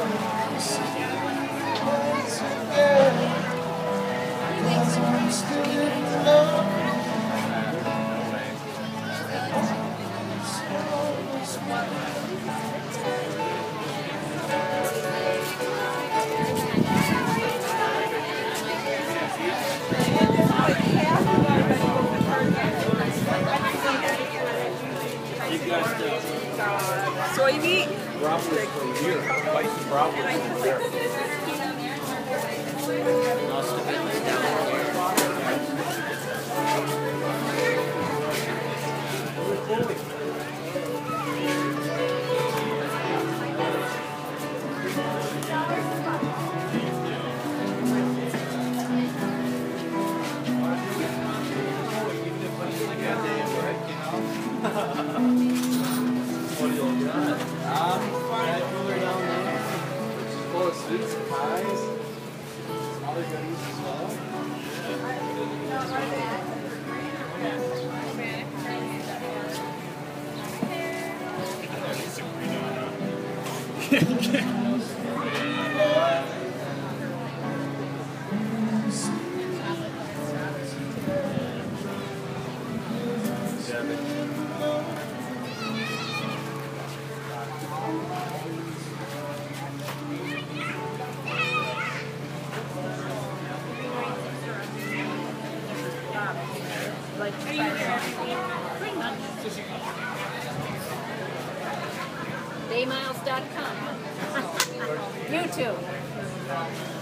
Soy meat. Broccoli from here. Spicy broccoli from there. What do you got? That cooler down there, which is full of sweets and pies. Some other goodies as well. Daymiles.com. YouTube.